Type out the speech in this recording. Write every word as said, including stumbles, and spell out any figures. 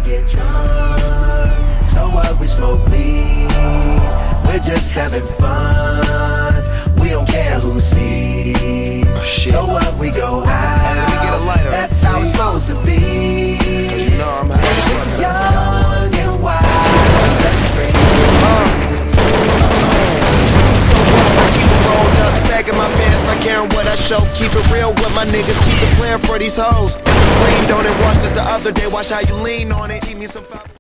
get drunk. So what, we smoke weed, we're just having fun. We don't care who sees. Oh, so what, we go out, lighter, that's how it's supposed to be. Cause you know I'm having fun. Young and wild, that's free. So what, I keep it rolled up, sagging my pants, not caring what I show. Keep it real with my niggas, keep it playing for these hoes. Clean, don't it, washed it the other day, watch how you lean on it. Eat me some